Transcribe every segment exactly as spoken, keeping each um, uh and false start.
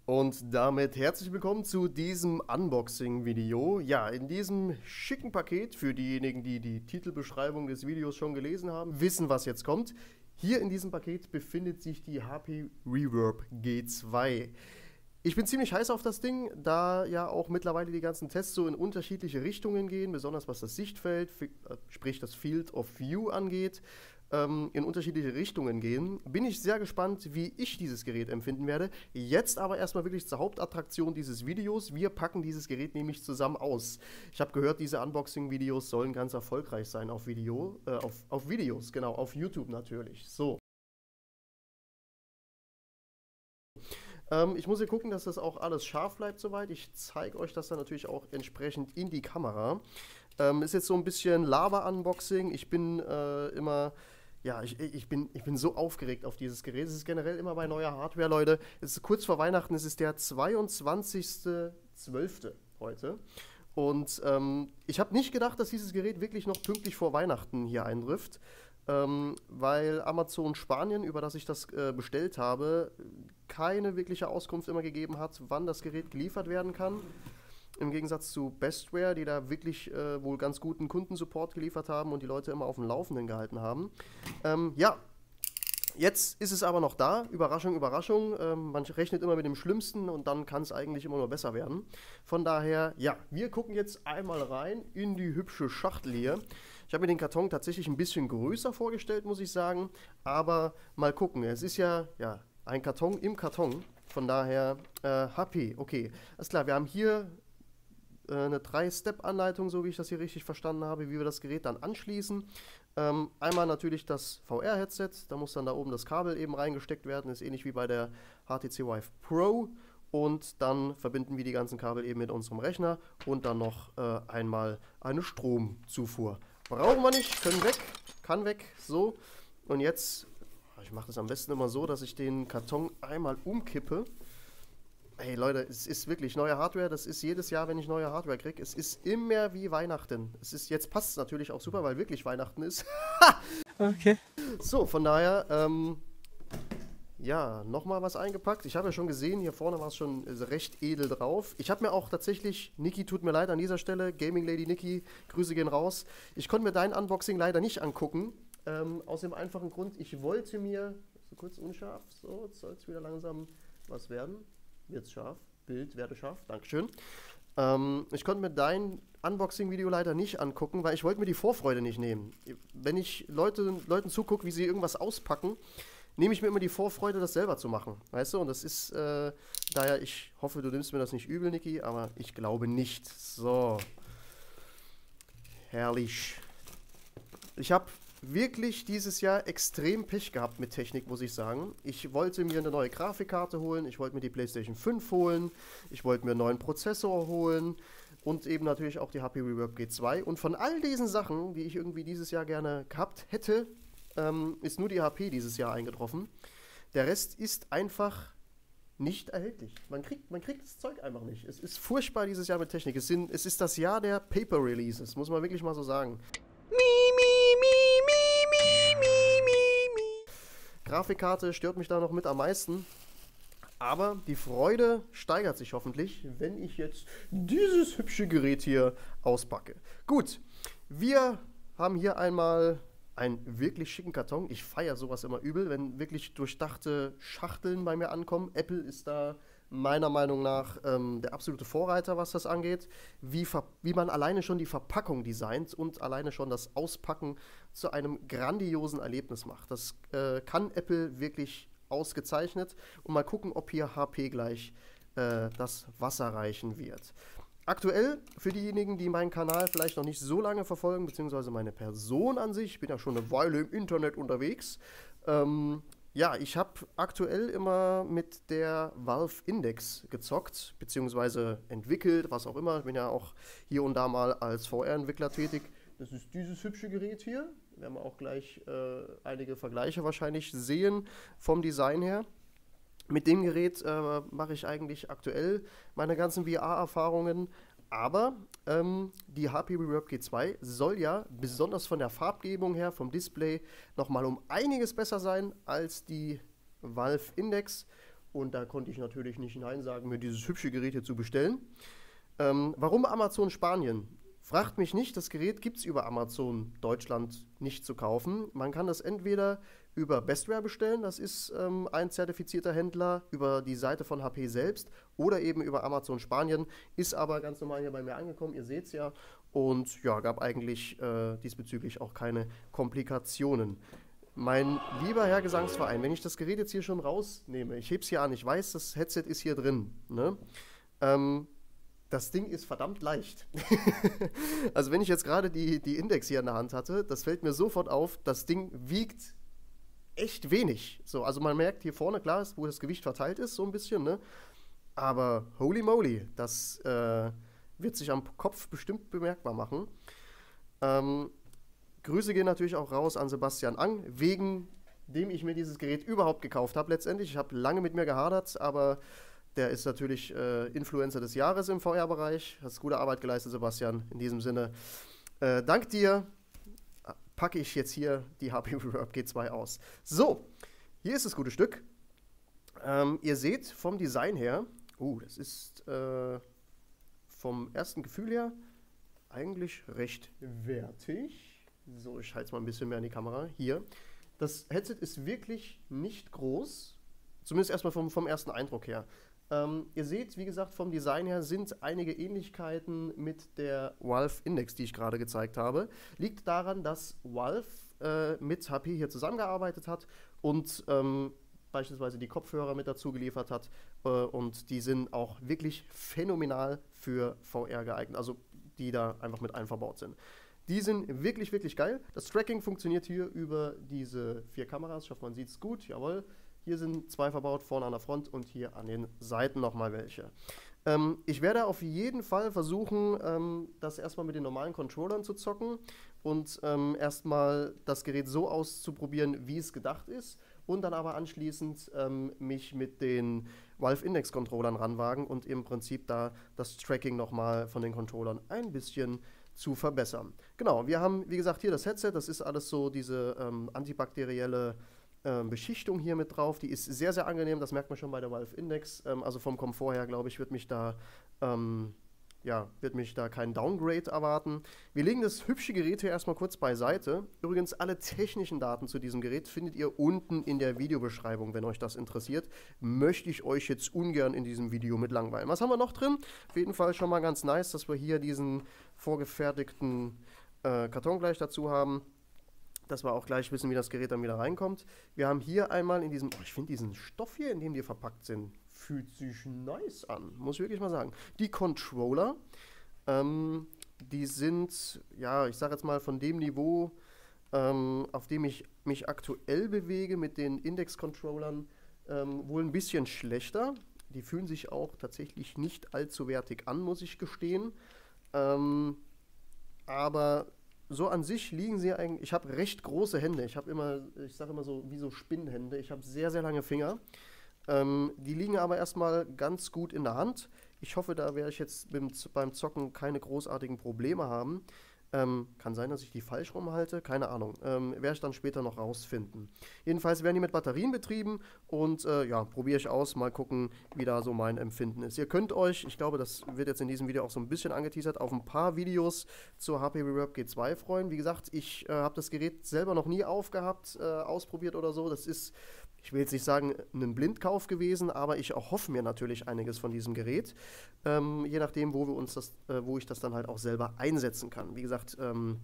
Und damit herzlich willkommen zu diesem Unboxing-Video. Ja, in diesem schicken Paket, für diejenigen, die die Titelbeschreibung des Videos schon gelesen haben, wissen, was jetzt kommt. Hier in diesem Paket befindet sich die H P Reverb G zwei. Ich bin ziemlich heiß auf das Ding, da ja auch mittlerweile die ganzen Tests so in unterschiedliche Richtungen gehen, besonders was das Sichtfeld, sprich das Field of View angeht, in unterschiedliche Richtungen gehen. Bin ich sehr gespannt, wie ich dieses Gerät empfinden werde. Jetzt aber erstmal wirklich zur Hauptattraktion dieses Videos. Wir packen dieses Gerät nämlich zusammen aus. Ich habe gehört, diese Unboxing-Videos sollen ganz erfolgreich sein auf Video, äh, auf, auf Videos, genau, auf YouTube natürlich. So. Ähm, ich muss hier gucken, dass das auch alles scharf bleibt soweit. Ich zeige euch das dann natürlich auch entsprechend in die Kamera. Ähm, ist jetzt so ein bisschen Lava-Unboxing. Ich bin äh, immer... Ja, ich, ich, bin, ich bin so aufgeregt auf dieses Gerät. Es ist generell immer bei neuer Hardware, Leute. Es ist kurz vor Weihnachten, es ist der zweiundzwanzigster zwölfte heute. Und ähm, ich habe nicht gedacht, dass dieses Gerät wirklich noch pünktlich vor Weihnachten hier eintrifft. Ähm, weil Amazon Spanien, über das ich das äh, bestellt habe, keine wirkliche Auskunft immer gegeben hat, wann das Gerät geliefert werden kann. Im Gegensatz zu Bestware, die da wirklich äh, wohl ganz guten Kundensupport geliefert haben und die Leute immer auf dem Laufenden gehalten haben. Ähm, ja, jetzt ist es aber noch da. Überraschung, Überraschung. Ähm, man rechnet immer mit dem Schlimmsten und dann kann es eigentlich immer nur besser werden. Von daher, ja, wir gucken jetzt einmal rein in die hübsche Schachtel hier. Ich habe mir den Karton tatsächlich ein bisschen größer vorgestellt, muss ich sagen. Aber mal gucken. Es ist ja, ja ein Karton im Karton. Von daher, äh, H P, okay. Alles klar, wir haben hier eine drei Step Anleitung, so wie ich das hier richtig verstanden habe, wie wir das Gerät dann anschließen. Ähm, einmal natürlich das V R-Headset, da muss dann da oben das Kabel eben reingesteckt werden, ist ähnlich wie bei der H T C Vive Pro. Und dann verbinden wir die ganzen Kabel eben mit unserem Rechner und dann noch äh, einmal eine Stromzufuhr. Brauchen wir nicht, können weg, kann weg, so. Und jetzt, ich mache das am besten immer so, dass ich den Karton einmal umkippe. Hey Leute, es ist wirklich neue Hardware, das ist jedes Jahr, wenn ich neue Hardware kriege, es ist immer wie Weihnachten. Es ist, jetzt passt es natürlich auch super, weil wirklich Weihnachten ist. Okay. So, von daher, ähm, ja, nochmal was eingepackt. Ich habe ja schon gesehen, hier vorne war es schon recht edel drauf. Ich habe mir auch tatsächlich, Niki, tut mir leid an dieser Stelle, Gaming Lady Niki, Grüße gehen raus. Ich konnte mir dein Unboxing leider nicht angucken, ähm, aus dem einfachen Grund, ich wollte mir, so kurz unscharf, so, jetzt soll es wieder langsam was werden. Wird's scharf, Bild werde scharf, Dankeschön. Ähm, ich konnte mir dein Unboxing-Video leider nicht angucken, weil ich wollte mir die Vorfreude nicht nehmen. Wenn ich Leute, Leuten zugucke, wie sie irgendwas auspacken, nehme ich mir immer die Vorfreude, das selber zu machen. Weißt du, und das ist, äh, daher, ich hoffe, du nimmst mir das nicht übel, Niki, aber ich glaube nicht. So. Herrlich. Ich habe wirklich dieses Jahr extrem Pech gehabt mit Technik, muss ich sagen. Ich wollte mir eine neue Grafikkarte holen, ich wollte mir die PlayStation fünf holen, ich wollte mir einen neuen Prozessor holen und eben natürlich auch die H P Reverb G zwei. Und von all diesen Sachen, die ich irgendwie dieses Jahr gerne gehabt hätte, ähm, ist nur die H P dieses Jahr eingetroffen. Der Rest ist einfach nicht erhältlich. Man kriegt, man kriegt das Zeug einfach nicht. Es ist furchtbar dieses Jahr mit Technik. Es, sind, es ist das Jahr der Paper-Releases, muss man wirklich mal so sagen. Grafikkarte stört mich da noch mit am meisten. Aber die Freude steigert sich hoffentlich, wenn ich jetzt dieses hübsche Gerät hier auspacke. Gut, wir haben hier einmal einen wirklich schicken Karton. Ich feiere sowas immer übel, wenn wirklich durchdachte Schachteln bei mir ankommen. Apple ist da meiner Meinung nach ähm, der absolute Vorreiter, was das angeht, wie, wie man alleine schon die Verpackung designt und alleine schon das Auspacken zu einem grandiosen Erlebnis macht. Das äh, kann Apple wirklich ausgezeichnet. Und mal gucken, ob hier H P gleich äh, das Wasser reichen wird. Aktuell, für diejenigen, die meinen Kanal vielleicht noch nicht so lange verfolgen, beziehungsweise meine Person an sich, ich bin ja schon eine Weile im Internet unterwegs, ähm, ja, ich habe aktuell immer mit der Valve Index gezockt, beziehungsweise entwickelt, was auch immer. Ich bin ja auch hier und da mal als V R-Entwickler tätig. Das ist dieses hübsche Gerät hier. Wir werden auch gleich äh, einige Vergleiche wahrscheinlich sehen vom Design her. Mit dem Gerät äh, mache ich eigentlich aktuell meine ganzen V R-Erfahrungen. Aber ähm, die H P Reverb G zwei soll ja besonders von der Farbgebung her, vom Display, nochmal um einiges besser sein als die Valve Index. Und da konnte ich natürlich nicht Nein sagen, mir dieses hübsche Gerät hier zu bestellen. Ähm, warum Amazon Spanien? Fragt mich nicht, das Gerät gibt es über Amazon Deutschland nicht zu kaufen. Man kann das entweder über Bestware bestellen, das ist ähm, ein zertifizierter Händler, über die Seite von H P selbst oder eben über Amazon Spanien, ist aber ganz normal hier bei mir angekommen, ihr seht es ja. Und ja, gab eigentlich äh, diesbezüglich auch keine Komplikationen. Mein lieber Herr Gesangsverein, wenn ich das Gerät jetzt hier schon rausnehme, ich hebe es hier an, ich weiß, das Headset ist hier drin, ne? Ähm, das Ding ist verdammt leicht. Also wenn ich jetzt gerade die, die Index hier in der Hand hatte, das fällt mir sofort auf, das Ding wiegt echt wenig. So, also man merkt hier vorne, klar, wo das Gewicht verteilt ist, so ein bisschen, ne? Aber holy moly, das äh, wird sich am Kopf bestimmt bemerkbar machen. Ähm, Grüße gehen natürlich auch raus an Sebastian Ang, wegen dem ich mir dieses Gerät überhaupt gekauft habe letztendlich. Ich habe lange mit mir gehadert, aber der ist natürlich äh, Influencer des Jahres im V R-Bereich. Hast gute Arbeit geleistet, Sebastian. In diesem Sinne, äh, dank dir packe ich jetzt hier die H P Reverb G zwei aus. So, hier ist das gute Stück. Ähm, ihr seht vom Design her, uh, das ist äh, vom ersten Gefühl her eigentlich recht wertig. So, ich halte es mal ein bisschen mehr in die Kamera. Hier. Das Headset ist wirklich nicht groß. Zumindest erstmal vom, vom ersten Eindruck her. Ähm, ihr seht, wie gesagt, vom Design her sind einige Ähnlichkeiten mit der Valve Index, die ich gerade gezeigt habe. Liegt daran, dass Valve äh, mit H P hier zusammengearbeitet hat und ähm, beispielsweise die Kopfhörer mit dazu geliefert hat. Äh, und die sind auch wirklich phänomenal für V R geeignet. Also die da einfach mit einverbaut sind. Die sind wirklich, wirklich geil. Das Tracking funktioniert hier über diese vier Kameras. Ich hoffe, man sieht es gut. Jawohl. Hier sind zwei verbaut, vorne an der Front und hier an den Seiten nochmal welche. Ähm, ich werde auf jeden Fall versuchen, ähm, das erstmal mit den normalen Controllern zu zocken und ähm, erstmal das Gerät so auszuprobieren, wie es gedacht ist. Und dann aber anschließend ähm, mich mit den Valve Index Controllern ranwagen und im Prinzip da das Tracking nochmal von den Controllern ein bisschen zu verbessern. Genau, wir haben, wie gesagt, hier das Headset, das ist alles so diese ähm, antibakterielle ähm, Beschichtung hier mit drauf, die ist sehr, sehr angenehm, das merkt man schon bei der Valve Index, ähm, also vom Komfort her, glaube ich, wird mich da, ähm, ja, wird mich da kein Downgrade erwarten. Wir legen das hübsche Gerät hier erstmal kurz beiseite. Übrigens, alle technischen Daten zu diesem Gerät findet ihr unten in der Videobeschreibung, wenn euch das interessiert. Möchte ich euch jetzt ungern in diesem Video mit langweilen. Was haben wir noch drin? Auf jeden Fall schon mal ganz nice, dass wir hier diesen vorgefertigten äh, Karton gleich dazu haben, dass wir auch gleich wissen, wie das Gerät dann wieder reinkommt. Wir haben hier einmal in diesem, oh, ich finde diesen Stoff hier, in dem die verpackt sind, fühlt sich nice an, muss ich wirklich mal sagen. Die Controller, ähm, die sind, ja, ich sage jetzt mal von dem Niveau, ähm, auf dem ich mich aktuell bewege mit den Index-Controllern, ähm, wohl ein bisschen schlechter. Die fühlen sich auch tatsächlich nicht allzu wertig an, muss ich gestehen. Ähm, aber so an sich liegen sie eigentlich, ich habe recht große Hände, ich habe immer, ich sage immer so, wie so Spinnenhände, ich habe sehr, sehr lange Finger. Ähm, die liegen aber erstmal ganz gut in der Hand. Ich hoffe, da werde ich jetzt beim, beim Zocken keine großartigen Probleme haben. Ähm, kann sein, dass ich die falsch rumhalte, keine Ahnung. Ähm, werde ich dann später noch rausfinden. Jedenfalls werden die mit Batterien betrieben und äh, ja, probiere ich aus, mal gucken, wie da so mein Empfinden ist. Ihr könnt euch, ich glaube, das wird jetzt in diesem Video auch so ein bisschen angeteasert, auf ein paar Videos zur H P Reverb G zwei freuen. Wie gesagt, ich äh, habe das Gerät selber noch nie aufgehabt, äh, ausprobiert oder so. Das ist, ich will jetzt nicht sagen, ein Blindkauf gewesen, aber ich erhoffe mir natürlich einiges von diesem Gerät. Ähm, je nachdem, wo wir uns das, äh, wo ich das dann halt auch selber einsetzen kann. Wie gesagt, ähm,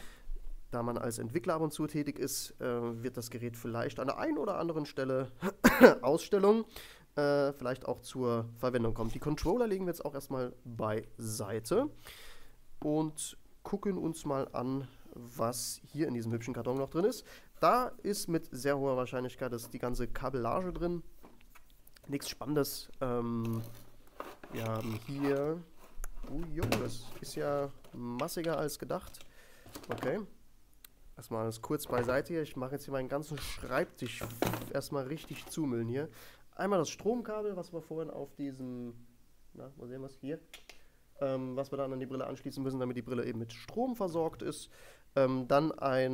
da man als Entwickler ab und zu tätig ist, äh, wird das Gerät vielleicht an der einen oder anderen Stelle Ausstellung äh, vielleicht auch zur Verwendung kommen. Die Controller legen wir jetzt auch erstmal beiseite und gucken uns mal an, was hier in diesem hübschen Karton noch drin ist. Da ist mit sehr hoher Wahrscheinlichkeit das, die ganze Kabellage drin. Nichts Spannendes. Ähm, wir haben hier... Oh, jo, das ist ja massiger als gedacht. Okay. Erstmal alles kurz beiseite hier. Ich mache jetzt hier meinen ganzen Schreibtisch erstmal richtig zumüllen hier. Einmal das Stromkabel, was wir vorhin auf diesem... Na, mal sehen, was hier... Ähm, was wir dann an die Brille anschließen müssen, damit die Brille eben mit Strom versorgt ist. Ähm, dann ein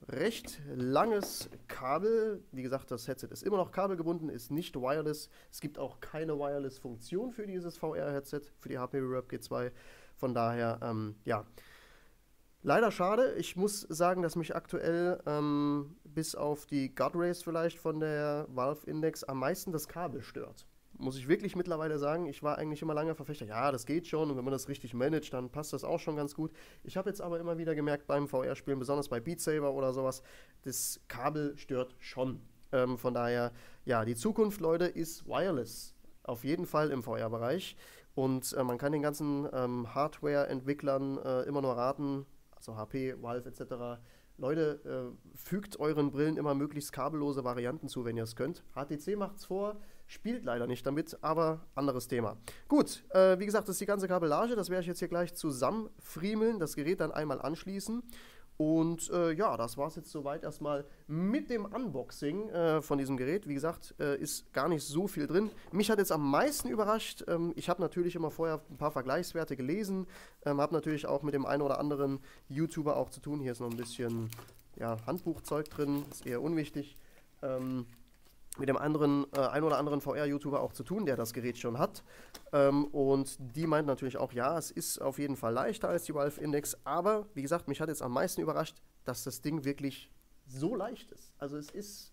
recht langes Kabel. Wie gesagt, das Headset ist immer noch kabelgebunden, ist nicht wireless. Es gibt auch keine Wireless-Funktion für dieses V R-Headset, für die H P Reverb G zwei. Von daher, ähm, ja, leider schade. Ich muss sagen, dass mich aktuell ähm, bis auf die God Rays vielleicht von der Valve Index am meisten das Kabel stört. Muss ich wirklich mittlerweile sagen, ich war eigentlich immer lange Verfechter, ja, das geht schon und wenn man das richtig managt, dann passt das auch schon ganz gut. Ich habe jetzt aber immer wieder gemerkt beim V R-Spielen, besonders bei Beat Saber oder sowas, das Kabel stört schon. Ähm, von daher, ja, die Zukunft, Leute, ist wireless. Auf jeden Fall im V R-Bereich. Und äh, man kann den ganzen ähm, Hardware-Entwicklern äh, immer nur raten, also H P, Valve et cetera, Leute, äh, fügt euren Brillen immer möglichst kabellose Varianten zu, wenn ihr es könnt. H T C macht es vor, spielt leider nicht damit, aber anderes Thema. Gut, äh, wie gesagt, das ist die ganze Kabellage, das werde ich jetzt hier gleich zusammenfriemeln, das Gerät dann einmal anschließen. Und äh, ja, das war es jetzt soweit erstmal mit dem Unboxing äh, von diesem Gerät. Wie gesagt, äh, ist gar nicht so viel drin. Mich hat jetzt am meisten überrascht. Ähm, ich habe natürlich immer vorher ein paar Vergleichswerte gelesen. Ähm, habe natürlich auch mit dem einen oder anderen YouTuber auch zu tun. Hier ist noch ein bisschen ja, Handbuchzeug drin, ist eher unwichtig. Ähm, mit dem anderen, äh, ein oder anderen V R-YouTuber auch zu tun, der das Gerät schon hat. Ähm, und die meint natürlich auch, ja, es ist auf jeden Fall leichter als die Valve Index, aber wie gesagt, mich hat jetzt am meisten überrascht, dass das Ding wirklich so leicht ist. Also es ist,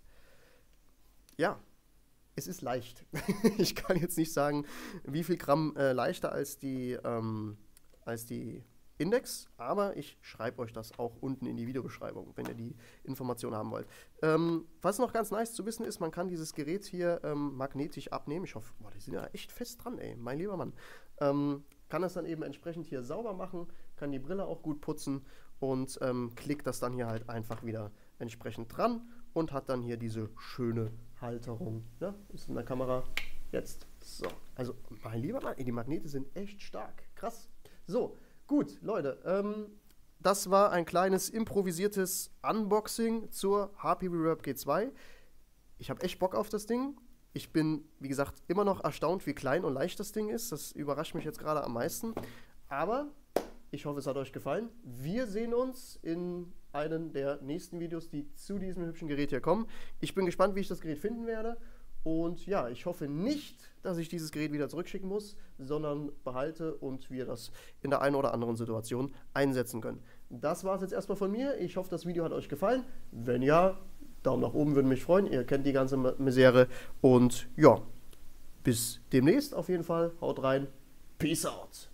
ja, es ist leicht. Ich kann jetzt nicht sagen, wie viel Gramm äh, leichter als die, ähm, als die Index, aber ich schreibe euch das auch unten in die Videobeschreibung, wenn ihr die Information haben wollt. Ähm, was noch ganz nice zu wissen ist, man kann dieses Gerät hier ähm, magnetisch abnehmen. Ich hoffe, boah, die sind ja echt fest dran, ey, mein lieber Mann. Ähm, kann das dann eben entsprechend hier sauber machen, kann die Brille auch gut putzen und ähm, klickt das dann hier halt einfach wieder entsprechend dran und hat dann hier diese schöne Halterung. Ne? Ist in der Kamera jetzt. So, also mein lieber Mann, ey, die Magnete sind echt stark. Krass. So. Gut, Leute, ähm, das war ein kleines improvisiertes Unboxing zur H P Reverb G zwei. Ich habe echt Bock auf das Ding. Ich bin, wie gesagt, immer noch erstaunt, wie klein und leicht das Ding ist. Das überrascht mich jetzt gerade am meisten. Aber ich hoffe, es hat euch gefallen. Wir sehen uns in einem der nächsten Videos, die zu diesem hübschen Gerät hier kommen. Ich bin gespannt, wie ich das Gerät finden werde. Und ja, ich hoffe nicht, dass ich dieses Gerät wieder zurückschicken muss, sondern behalte und wir das in der einen oder anderen Situation einsetzen können. Das war es jetzt erstmal von mir. Ich hoffe, das Video hat euch gefallen. Wenn ja, Daumen nach oben würde mich freuen. Ihr kennt die ganze Misere. Und ja, bis demnächst auf jeden Fall. Haut rein. Peace out.